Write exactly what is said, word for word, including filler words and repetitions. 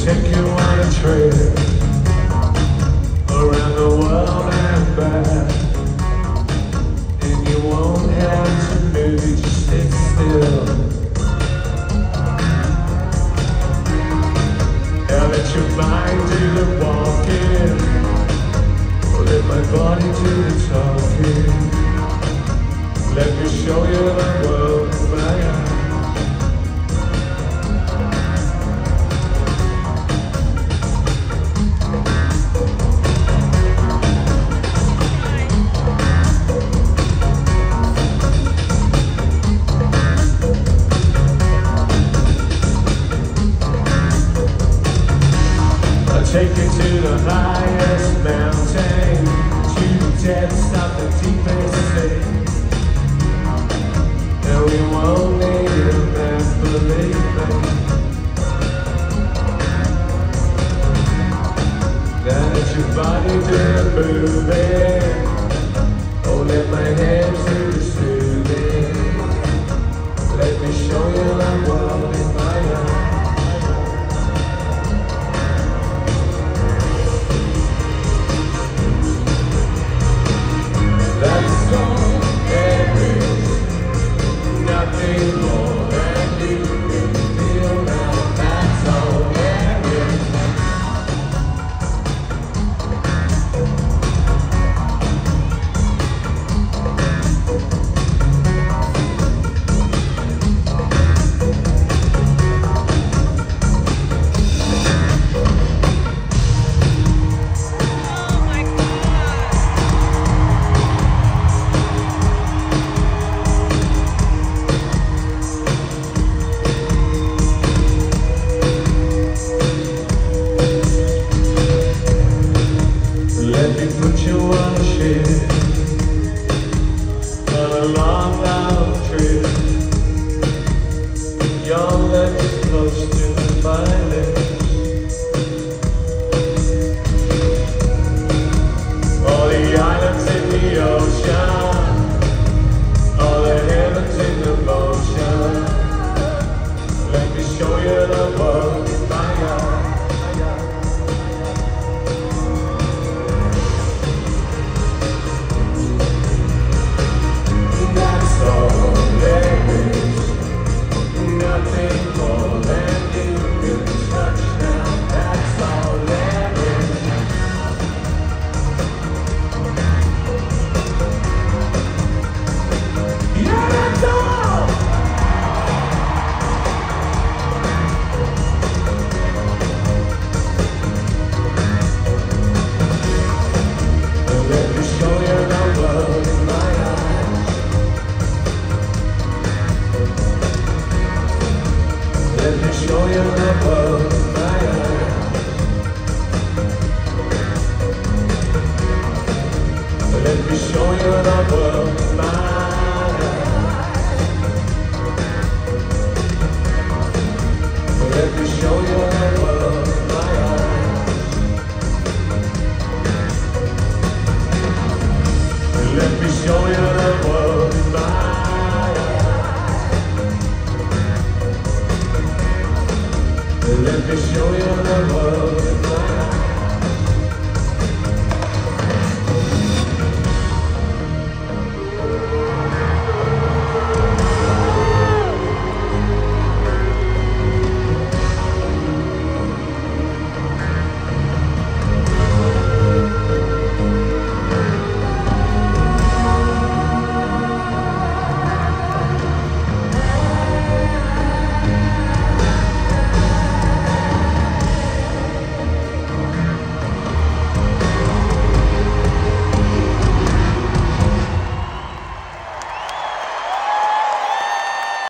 take you on a trip around the world and back, and you won't have to move, just sit still. I'll let your mind do the walking, or let my body do the talking. Let me show you the world with my eyes. Take you to the highest mountain, to the depths of the deepest sea. And we won't need a map, believe me. Now let your body do the moving, oh let my hands do the soothing. Let me show you the world in my eyes. Nothing more than you can feel now, that's all there is. Oh my God! Let me put you on a ship, on a long, long trip. Your lips is close to my lips. All the islands in the ocean, all the heavens in the motion. Let me show you the world with my eyes. Nothing more than you can touch now, that's all there is. Yeah, that's all! Let me show you the world in my eyes. Let me show you the world with my eyes. Let me show you the world with my eyes. Let me show you the world with my eyes. Let me show you the world with my eyes. Let me show you the world with my eyes.